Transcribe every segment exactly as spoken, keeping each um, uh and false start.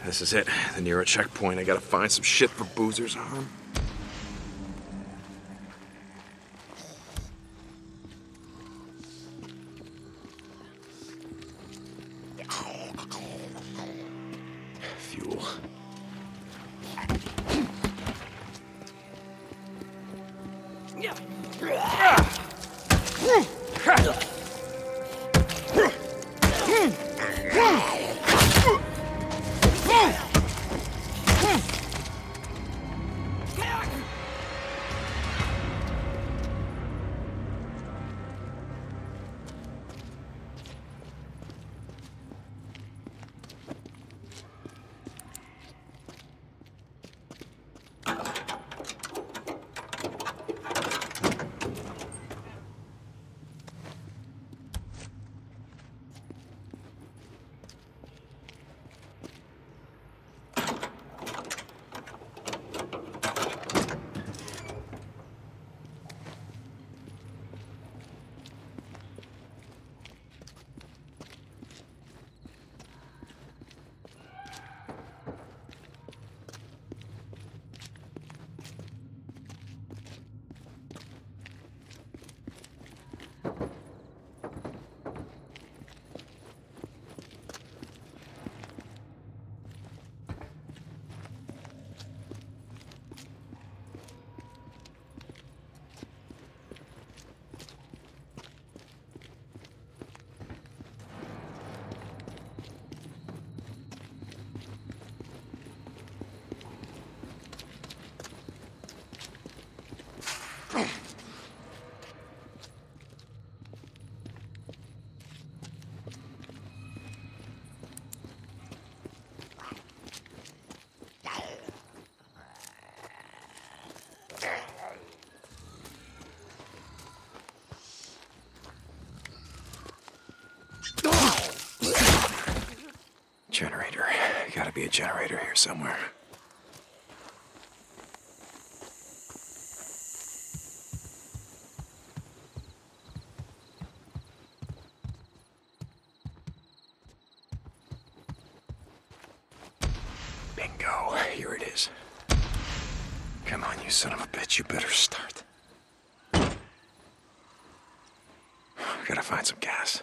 This is it. The Nero checkpoint. I gotta find some shit for Boozer's arm. Fuel. Generator. Gotta be a generator here somewhere. Bingo. Here it is. Come on, you son of a bitch. You better start. Gotta find some gas.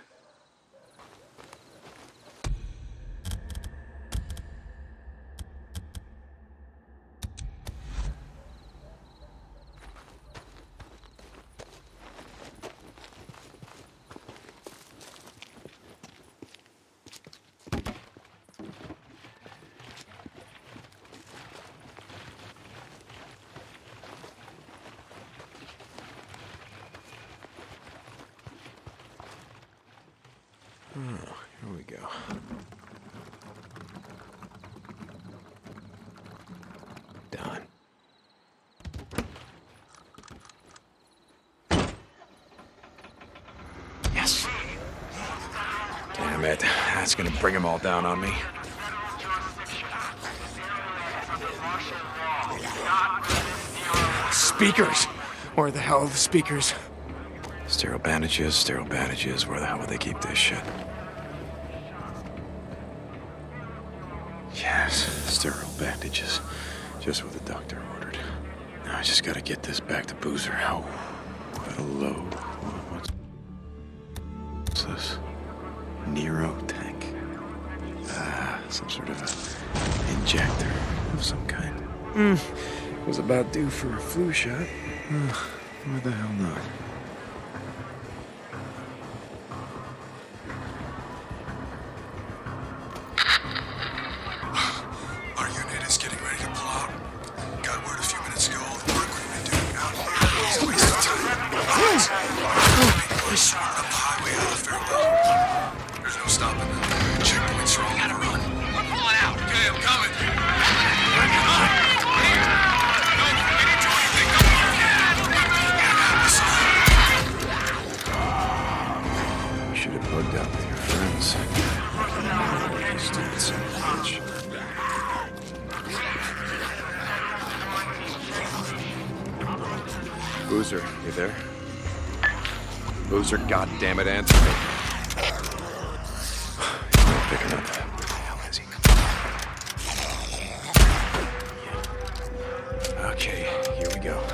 Oh, here we go. Done. Yes. Damn it. That's gonna bring them all down on me. Speakers! Where the hell are the speakers? Sterile bandages, sterile bandages. Where the hell would they keep this shit? Yes, sterile bandages. Just what the doctor ordered. Now I just gotta get this back to Boozer. Oh, hello. What's this? Nero tank. Ah, some sort of a injector of some kind. Hmm. Was about due for a flu shot. Uh, why the hell not? Our unit is getting ready to pull out. Got word a few minutes ago all the work we've been doing out here is a waste of time. We're swarming up the highway out of Fairburn. There's no stopping them. Checkpoints are all on a run. We're pulling out. Okay, I'm coming. Come on. Plugged up with your friends. You stupid son of a bitch. Boozer, you there? Boozer, goddammit, answer me. He's not picking up. Where the hell is he? Okay, here we go.